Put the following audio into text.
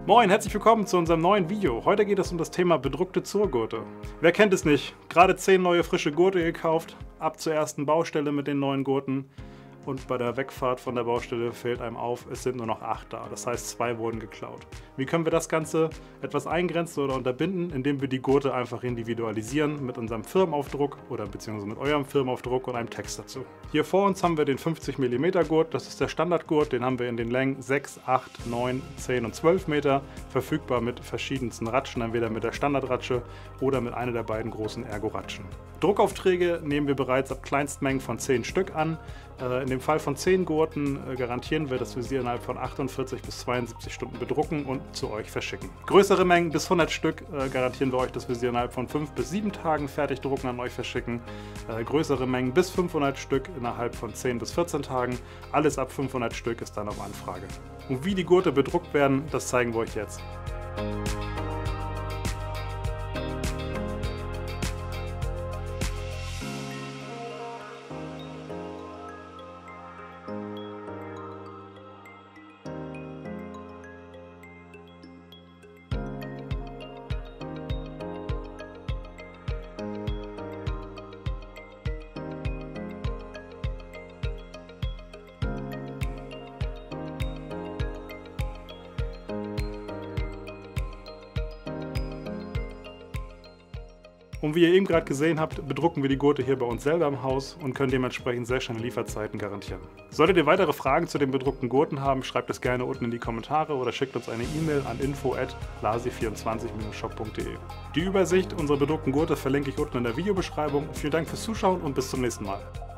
Moin, herzlich willkommen zu unserem neuen Video. Heute geht es um das Thema bedruckte Zurgurte. Wer kennt es nicht? Gerade 10 neue frische Gurte gekauft, ab zur ersten Baustelle mit den neuen Gurten. Und bei der Wegfahrt von der Baustelle fällt einem auf, es sind nur noch 8 da. Das heißt, 2 wurden geklaut. Wie können wir das Ganze etwas eingrenzen oder unterbinden? Indem wir die Gurte einfach individualisieren mit unserem Firmenaufdruck oder beziehungsweise mit eurem Firmenaufdruck und einem Text dazu. Hier vor uns haben wir den 50 mm Gurt. Das ist der Standardgurt. Den haben wir in den Längen 6, 8, 9, 10 und 12 Meter. Verfügbar mit verschiedensten Ratschen, entweder mit der Standardratsche oder mit einer der beiden großen Ergo-Ratschen. Druckaufträge nehmen wir bereits ab Kleinstmengen von 10 Stück an. In dem Fall von 10 Gurten garantieren wir, dass wir sie innerhalb von 48 bis 72 Stunden bedrucken und zu euch verschicken. Größere Mengen bis 100 Stück garantieren wir euch, dass wir sie innerhalb von 5 bis 7 Tagen fertig drucken und an euch verschicken. Größere Mengen bis 500 Stück innerhalb von 10 bis 14 Tagen. Alles ab 500 Stück ist dann auf Anfrage. Und wie die Gurte bedruckt werden, das zeigen wir euch jetzt. Und wie ihr eben gerade gesehen habt, bedrucken wir die Gurte hier bei uns selber im Haus und können dementsprechend sehr schnelle Lieferzeiten garantieren. Solltet ihr weitere Fragen zu den bedruckten Gurten haben, schreibt es gerne unten in die Kommentare oder schickt uns eine E-Mail an info@lasi24-shop.de. Die Übersicht unserer bedruckten Gurte verlinke ich unten in der Videobeschreibung. Vielen Dank fürs Zuschauen und bis zum nächsten Mal.